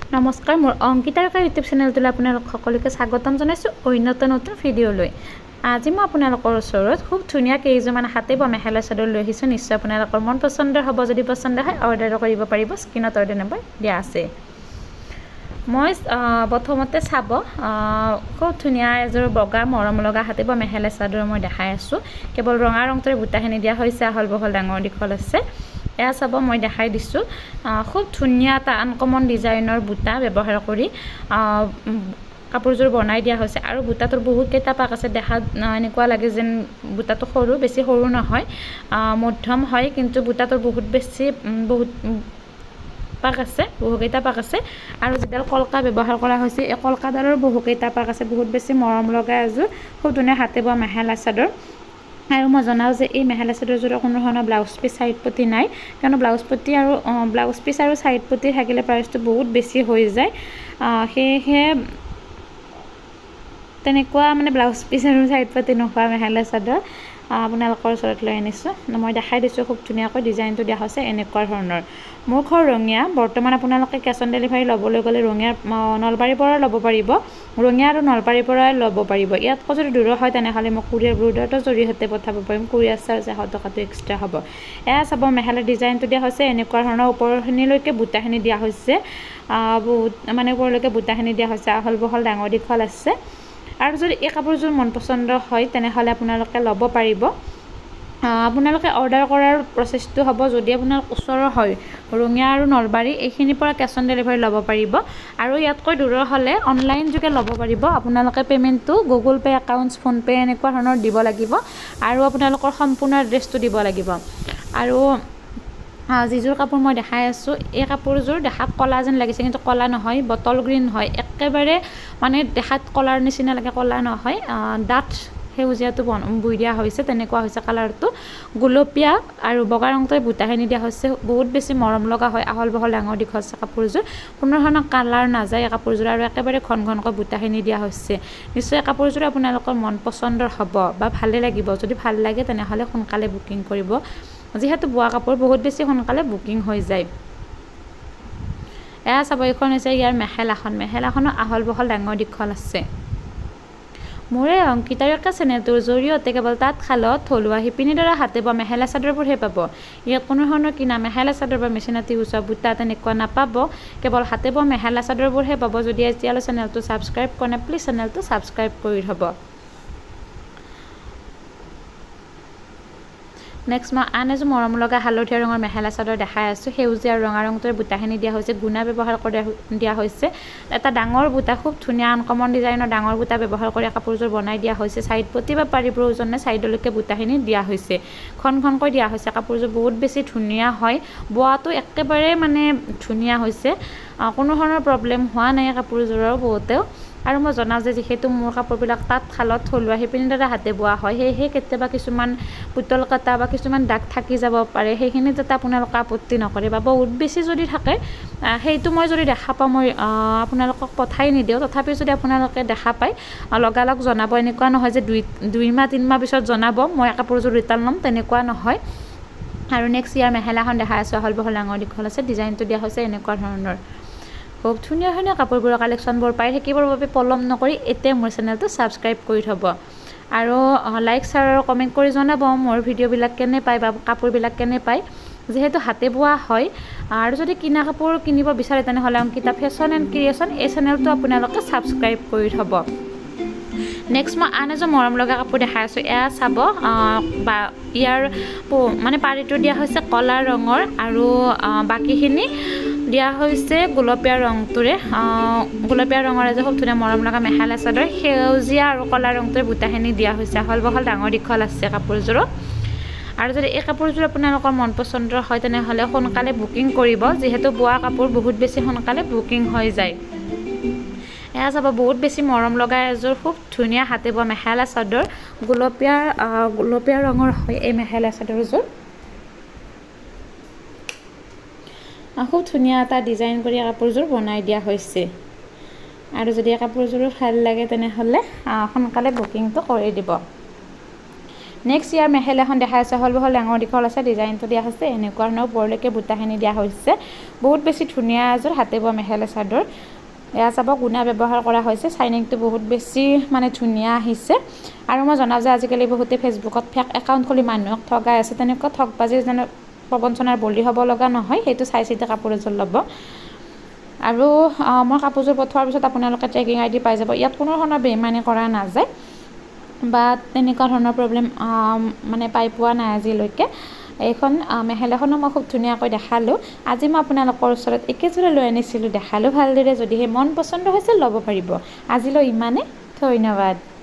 নমস্কাৰ, মোৰ অংকিতাৰ ইউটিউব চেনেলটোলৈ আপোনালোক সকলোকে স্বাগতম জনাইছোঁ অন্য এটা নতুন ভিডিঅ'লৈ। আজি মই আপোনালোকৰ ওচৰত খুব ধুনীয়া কেইযোৰমান হাতে বোৱা মেখেলা চাদৰ লৈ আহিছোঁ। নিশ্চয় আপোনালোকৰ মন পচন্দৰ হ'ব। যদি পচন্দ হয় অৰ্ডাৰ কৰিব পাৰিব। স্ক্ৰীনত অৰ্ডাৰ নম্বৰ দিয়া আছে। মই প্ৰথমতে চাব খুব ধুনীয়া এযোৰ বগা মৰম লগা হাতে বোৱা মেখেলা চাদৰ মই দেখাই আছোঁ। কেৱল ৰঙা ৰংটোৰে বুটাখিনি দিয়া হৈছে, আহল বহল ডাঙৰ দীঘল আছে। এয়া চাব মই দেখাই দিছোঁ। খুব ধুনীয়া এটা আনকমন ডিজাইনৰ বুটা ব্যৱহাৰ কৰি কাপোৰযোৰ বনাই দিয়া হৈছে আৰু বুটাটোৰ বহুত কেইটা পাক আছে। দেখাত এনেকুৱা লাগে যেন বুটাটো সৰু, বেছি সৰু নহয়, মধ্যম হয়, কিন্তু বুটাটোৰ বহুত পাক আছে, বহুকেইটা পাক আছে। আৰু যিডাল কলকা ব্যৱহাৰ কৰা হৈছে, এই কলকাডালৰ বহুকেইটা পাক আছে। বহুত বেছি মৰম লগা এযোৰ খুব ধুনীয়া হাতে বোৱা মেখেলা চাদৰ। আৰু মই জনাওঁ যে এই মেখেলা চাদৰযোৰৰ কোনো ধৰণৰ ব্লাউজ পিচ চাইড পতি নাই, কিয়নো ব্লাউজ পিচ আৰু চাইড পতি থাকিলে প্ৰাইচটো বহুত বেছি হৈ যায়। সেয়েহে তেনেকুৱা ব্লাউজ পিচ আৰু চাইড পতি নোহোৱা মেখেলা চাদৰ আপোনালোকৰ ওচৰত লৈ আনিছোঁ। মই দেখাই দিছোঁ খুব ধুনীয়াকৈ ডিজাইনটো দিয়া হৈছে এনেকুৱা ধৰণৰ। মোৰ ঘৰ ৰঙিয়া। বৰ্তমান আপোনালোকে কেছ অন ডেলিভাৰী ল'বলৈ গ'লে ৰঙিয়াৰ নলবাৰীৰ পৰা ল'ব পাৰিব, ৰঙিয়া আৰু নলবাৰীৰ পৰাই ল'ব পাৰিব। ইয়াতকৈ যদি দূৰ হয় তেনেহ'লে মই কুৰিয়াৰ বৰ্ডাৰৰ জৰিয়তে পঠাব পাৰিম। কুৰিয়াৰ চাৰ্জ 100 টকাটো এক্সট্ৰা হ'ব। এয়া চাব মেখেলাৰ ডিজাইনটো দিয়া হৈছে এনেকুৱা ধৰণৰ। ওপৰখিনিলৈকে বুটাখিনি দিয়া হৈছে, বহুত ওপৰলৈকে বুটাখিনি দিয়া হৈছে, আহল বহল ডাঙৰ দীঘল আছে। আৰু যদি এই কাপোৰযোৰ মন পচন্দ হয় তেনেহ'লে আপোনালোকে ল'ব পাৰিব। আপোনালোকে অৰ্ডাৰ কৰাৰ প্ৰচেছটো হ'ব, যদি আপোনালোক ওচৰৰ হয় ৰঙিয়া আৰু নলবাৰী এইখিনিৰ পৰা কেছ অন ডেলিভাৰী ল'ব পাৰিব। আৰু ইয়াতকৈ দূৰৰ হ'লে অনলাইন যোগে ল'ব পাৰিব। আপোনালোকে পে'মেণ্টটো গুগল পে', একাউণ্টছ, ফোনপে' এনেকুৱা ধৰণৰ দিব লাগিব আৰু আপোনালোকৰ সম্পূৰ্ণ এড্ৰেছটো দিব লাগিব। আৰু যিযোৰ কাপোৰ মই দেখাই আছোঁ, এই কাপোৰযোৰ দেখাত ক'লা যেন লাগিছে, কিন্তু ক'লা নহয়, বটল গ্ৰীণ হয়। একেবাৰে দেখাত ক'লাৰ নিচিনা লাগে, ক'লা নহয়, ডাঠ সেউজীয়াটো বৈ দিয়া হৈছে, তেনেকুৱা হৈছে কালাৰটো। গুলপীয়া আৰু বগা ৰংটোৱে বুটাখিনি দিয়া হৈছে। বহুত বেছি মৰম লগা হয়, আহল বহল ডাঙৰ দীঘল আছে কাপোৰযোৰ। কোনো ধৰণৰ কালাৰ নাযায় এই কাপোৰযোৰ আৰু একেবাৰে ঘন ঘনকৈ বুটাখিনি দিয়া হৈছে। নিশ্চয় কাপোৰযোৰ আপোনালোকৰ মন পচন্দৰ হ'ব বা ভালেই লাগিব। যদি ভাল লাগে তেনেহ'লে সোনকালে বুকিং কৰিব, যিহেতু বোৱা কাপোৰ বহুত বেছি সোনকালে বুকিং হৈ যায়। এয়া চাব, এইখন হৈছে ইয়াৰ মেখেলাখনৰ আহল বহল ডাঙৰ দীঘল আছে। মোৰ এই অংকিতাৰ চেনেলটোৰ জৰিয়তে কেৱল তাঁতশালত থলুৱা শিপিনীৰ দ্বাৰা হাতে বোৱা মেখেলা চাদৰবোৰহে পাব। ইয়াত কোনো ধৰণৰ কিনা মেখেলা চাদৰ বা মেচিনাতি গুচোৱা বুটা তেনেকুৱা নাপাব, কেৱল হাতে বোৱা মেখেলা চাদৰবোৰহে পাব। যদি এতিয়ালৈ চেনেলটো ছাবস্ক্ৰাইব কৰা নাই, প্লিজ চেনেলটো ছাবস্ক্ৰাইব কৰি থ'ব। নেক্সট মই আন এযোৰ মৰম লগা হালধীয়া ৰঙৰ মেখেলা চাদৰ দেখাই আছোঁ। সেউজীয়া আৰু ৰঙা ৰংটোৰে বুটাখিনি দিয়া হৈছে, গুণা ব্যৱহাৰ কৰি দিয়া হৈছে। এটা ডাঙৰ বুটা, খুব ধুনীয়া আনকমন ডিজাইনৰ ডাঙৰ বুটা ব্যৱহাৰ কৰি কাপোৰযোৰ বনাই দিয়া হৈছে। চাইড পতি বা পাৰি প্ৰয়োজন নাই, চাইডলৈকে বুটাখিনি দিয়া হৈছে, ঘন ঘনকৈ দিয়া হৈছে। কাপোৰযোৰ বহুত বেছি ধুনীয়া হয়, বোৱাটো একেবাৰে ধুনীয়া হৈছে, কোনো ধৰণৰ প্ৰব্লেম হোৱা নাই কাপোৰযোৰৰ বহুতেও। আৰু মই জনাওঁ যে যিহেতু মোৰ কাপোৰবিলাক তাঁতশালত থলুৱা শিপিনীৰ দ্বাৰা হাতে বোৱা হয়, সেয়েহে কেতিয়াবা কিছুমান পুতল কটা বা কিছুমান দাগ থাকি যাব পাৰে। সেইখিনি যাতে আপোনালোকে আপত্তি নকৰে, বা বহুত বেছি যদি থাকে সেইটো মই যদি দেখা পাওঁ মই আপোনালোকক পঠাই নিদিওঁ। তথাপিও যদি আপোনালোকে দেখা পায় লগালগ জনাব। এনেকুৱা নহয় যে 2 মাহ 3 মাহ পিছত জনাব মই কাপোৰযোৰ ৰিটাৰ্ণ ল'ম, তেনেকুৱা নহয়। আৰু নেক্সট ইয়াৰ মেখেলাখন দেখাই আছোঁ, আহল বহল ডাঙৰ দীঘল আছে। ডিজাইনটো দিয়া হৈছে এনেকুৱা ধৰণৰ। খুব ধুনীয়া ধুনীয়া কাপোৰবোৰৰ কালেকশ্যনবোৰ পাই থাকিবৰ বাবে পলম নকৰি এতিয়া মোৰ চেনেলটো ছাবস্ক্ৰাইব কৰি থ'ব। আৰু লাইক, শ্বেয়াৰ আৰু কমেণ্ট কৰি জনাব মোৰ ভিডিঅ'বিলাক কেনে পায় বা কাপোৰবিলাক কেনে পায়, যিহেতু হাতে বোৱা হয়। আৰু যদি কিনা কাপোৰ কিনিব বিচাৰে তেনেহ'লে অংকিতা ফেশ্বন এণ্ড ক্ৰিয়েশ্যন এই চেনেলটো আপোনালোকে ছাবস্ক্ৰাইব কৰি থ'ব। নেক্সট মই আন এযোৰ মৰম লগা কাপোৰ দেখাই আছোঁ। এয়া চাব, বা ইয়াৰ পাৰিটো দিয়া হৈছে ক'লা ৰঙৰ আৰু বাকীখিনি দিয়া হৈছে গুলপীয়া ৰংটোৰে। গুলপীয়া ৰঙৰ এযোৰ খুব ধুনীয়া মৰম লগা মেখেলা চাদৰ। সেউজীয়া আৰু ক'লা ৰংটোৰে বুটাখিনি দিয়া হৈছে, আহল বহল ডাঙৰ দীঘল আছে কাপোৰযোৰত। আৰু যদি এই কাপোৰযোৰ আপোনালোকৰ মন পচন্দৰ হয় তেনেহ'লে সোনকালে বুকিং কৰিব, যিহেতু বোৱা কাপোৰ বহুত বেছি সোনকালে বুকিং হৈ যায়। এয়া চাব, বহুত বেছি মৰম লগা এযোৰ খুব ধুনীয়া হাতে বোৱা মেখেলা চাদৰ। গুলপীয়া ৰঙৰ হয় এই মেখেলা চাদৰযোৰ। খুব ধুনীয়া এটা ডিজাইন কৰি কাপোৰযোৰ বনাই দিয়া হৈছে। আৰু যদি কাপোৰযোৰো ভাল লাগে তেনেহ'লে সোনকালে বুকিংটো কৰি দিব। নেক্সট ইয়াৰ মেখেলাখন দেখাই আছে হ'ল বহল ডাঙৰ দীঘল আছে ডিজাইনটো দিয়া হৈছে এনেকুৱা ধৰণৰ ওপৰলৈকে বুটাখিনি দিয়া হৈছে বহুত বেছি ধুনীয়া এযোৰ হাতে বোৱা মেখেলা চাদৰ এয়া চাব গুণা ব্যৱহাৰ কৰা হৈছে চাইনিংটো বহুত বেছি মানে ধুনীয়া আহিছে আৰু মই জনাওঁ যে আজিকালি বহুতে ফেচবুকত ফেক একাউণ্ট খুলি মানুহক ঠগাই আছে তেনেকুৱা ঠগবাজি যেন প্ৰবঞ্চনাৰ বলি হ'ব লগা নহয় সেইটো চাই চিতি কাপোৰ এযোৰ ল'ব আৰু মই কাপোৰযোৰ পঠোৱাৰ পিছত আপোনালোকে ট্ৰেকিং আইডি পাই যাব ইয়াত কোনো ধৰণৰ বেইমানি কৰা নাযায় বা তেনেকুৱা ধৰণৰ প্ৰব্লেম মানে পাই পোৱা নাই আজিলৈকে এইখন মেখেলাখনো মই খুব ধুনীয়াকৈ দেখালোঁ আজি মই আপোনালোকৰ ওচৰত একেযোৰে লৈ আনিছিলোঁ দেখালোঁ ভালদৰে যদিহে মন পচন্দ হৈছে ল'ব পাৰিব আজিলৈ ইমানে ধন্যবাদ